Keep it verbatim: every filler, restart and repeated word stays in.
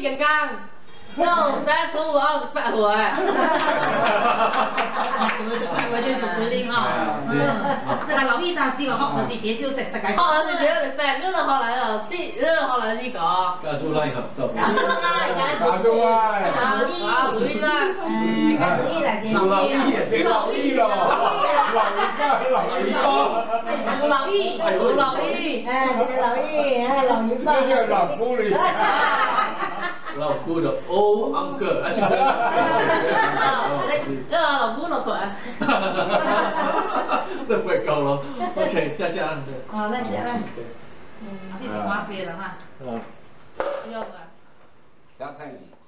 健康，哟，再初五二十八岁。 我就我就做对哩哈。嗯，那个老一大只个學自己點就食世界。 學自己就食，呢度學嚟就知，呢度學嚟呢個。 家豬拉合作。 家豬拉，老一， 老一啦， 嗯，家豬一嚟嘅。 老一，老一咯，老一個，老一個。 做老一， 做老一， 哎，做老一，哎，老一個。 這叫老夫哩。 老姑的 old uncle， 啊，這個。 你即係老姑老婆。 那不會夠咯。OK，下下。 好，那接來。 嗯，啲花謝啦哈。 嗯。 要唔要？ 加太。